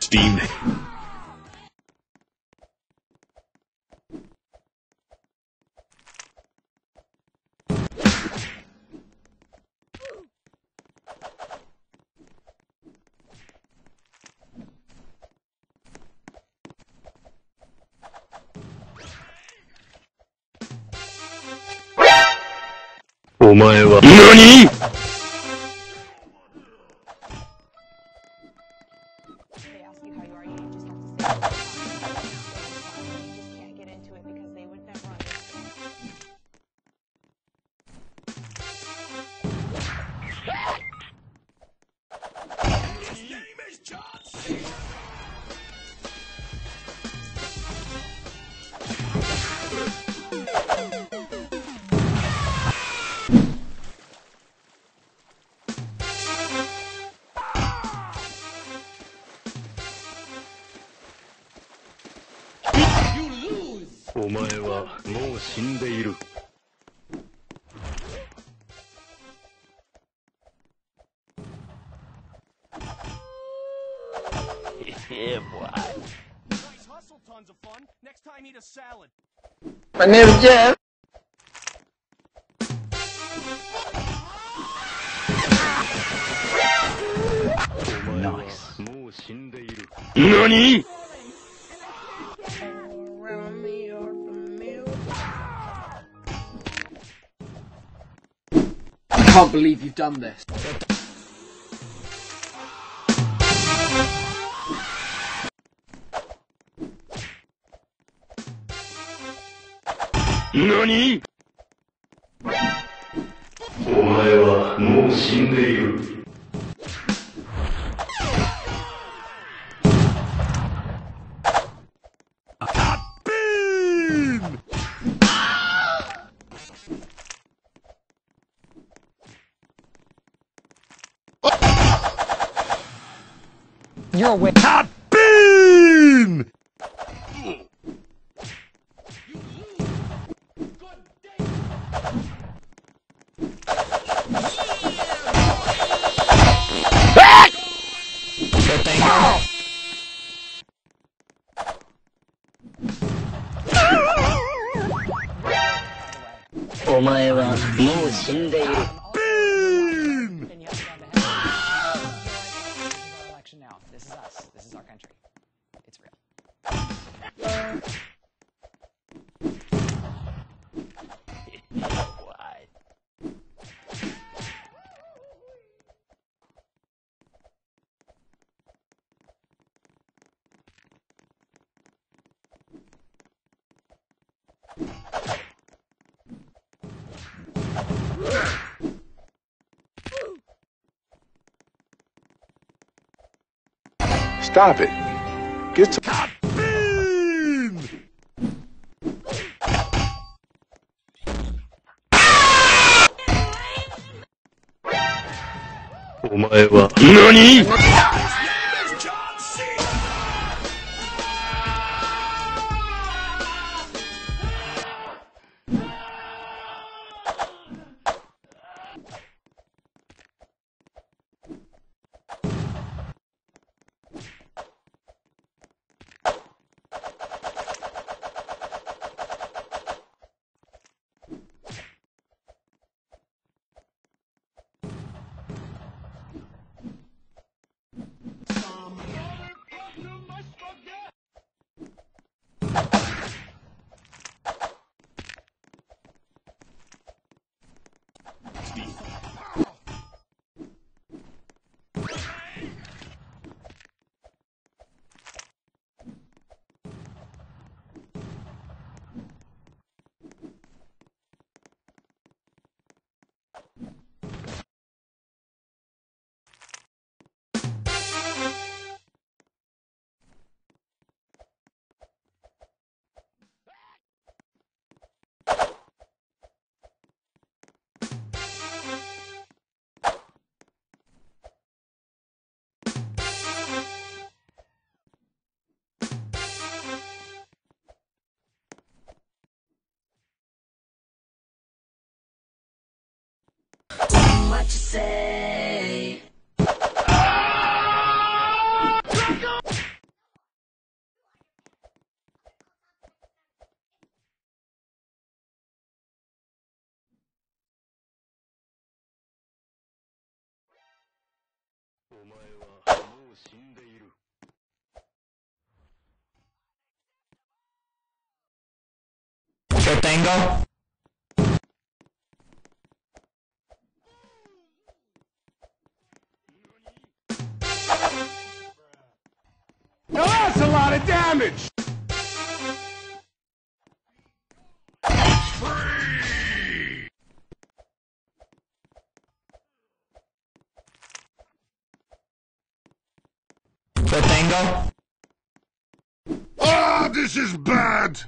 Steam. お前は何？ They ask you how you are, you just have to say you just can't get into it because they would never understand. His name is John C. お前はもう死んでいる。Yeah, boy. Nice hustle, tons of fun. Next time, eat a salad. My name is Jeff. Nice. もう死んでいる。何？ I can't believe you've done this. NANI?! お前はもう死んでいる。 You're away. Top beam! Good thing. Oh. お前はもう死んでいる。 This is us. This is our country. It's real. Why? Stop it. Get to Top beam! お前は何？ What you say? はもう死んでいる。 Yo tengo. Now that's a lot of damage! Yo tengo. Ah, this is bad!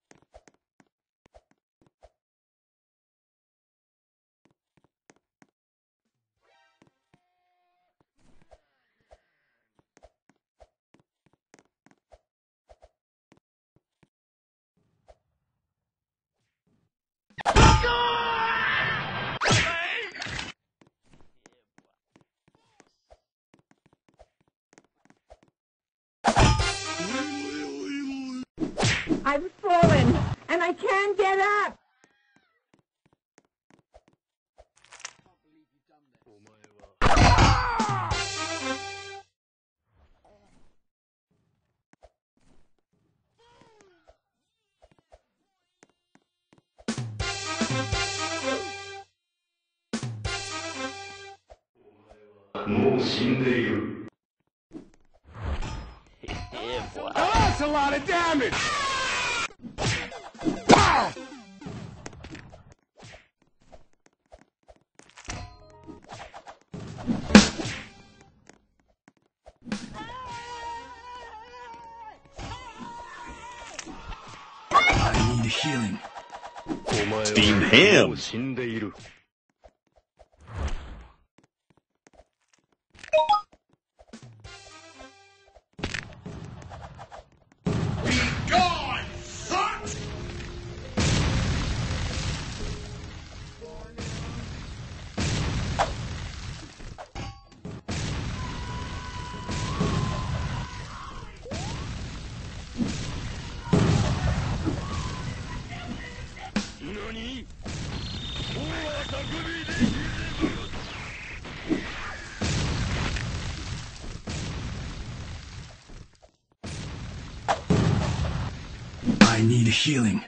I've fallen, and I can't get up. お前は もう死んでいる。 Now that's a lot of damage! Pow! I need healing. お前 Steam は him. もう死んでいる。何？ I need healing.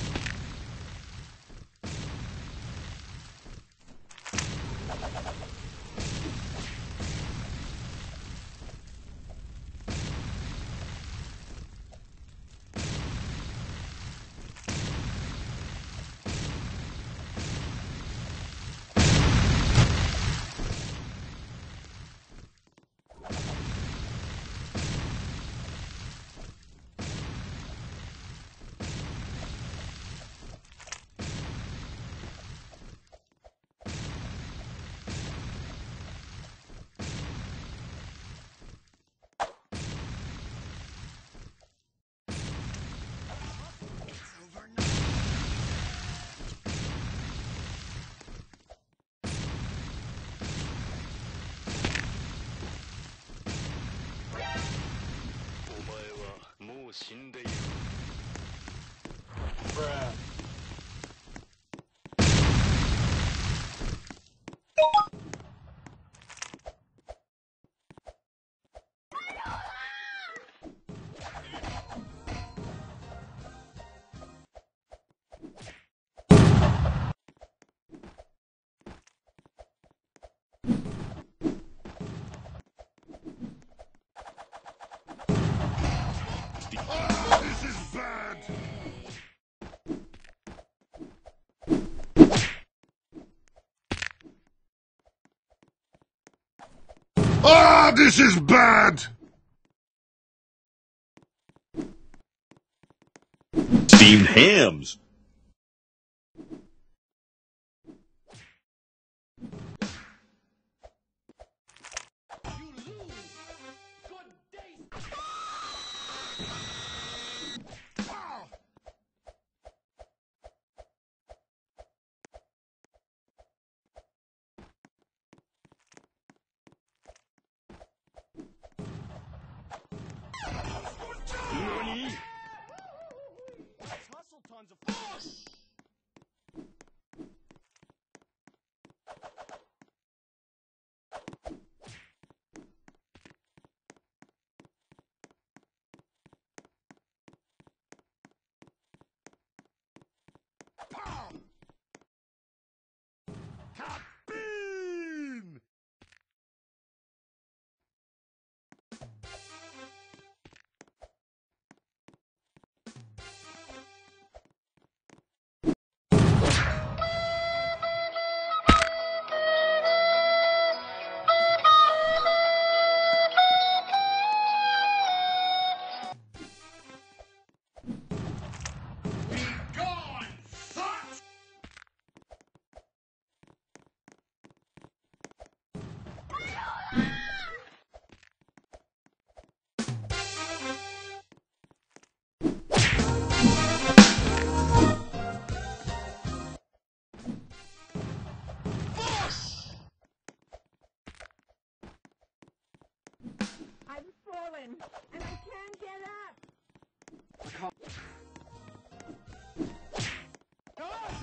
お前はもう死んでいる。 Ah, this is bad! Ah, this is bad! Steamed hams. Hustle tons of fun.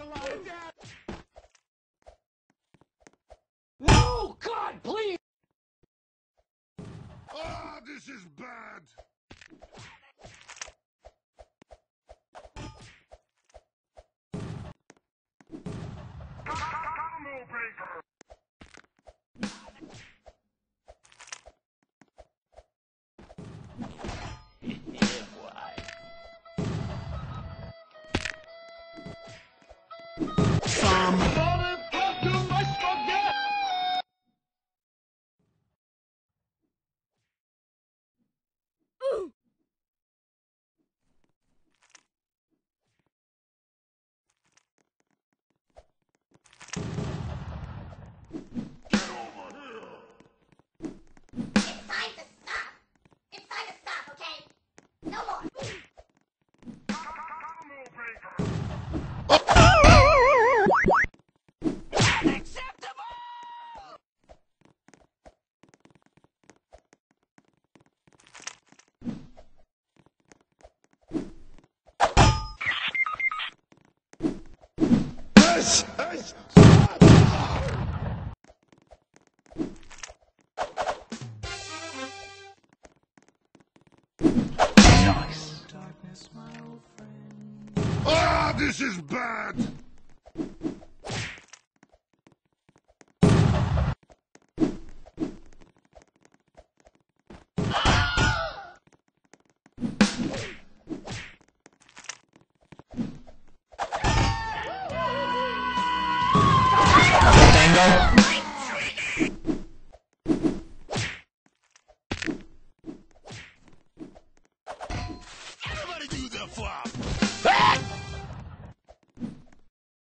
a lot of damage. No! God, please! Ah, this is bad. Ah, this is bad. Tango.